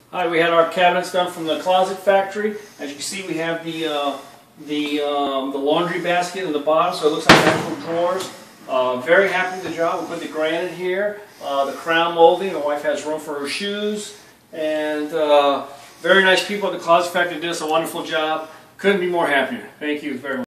Hi, we had our cabinets done from the Closet Factory. As you can see, we have the laundry basket in the bottom, so it looks like actual drawers. Very happy with the job. We put the granite here, the crown molding. The wife has room for her shoes, and very nice people at the Closet Factory did us a wonderful job. Couldn't be more happier. Thank you very much.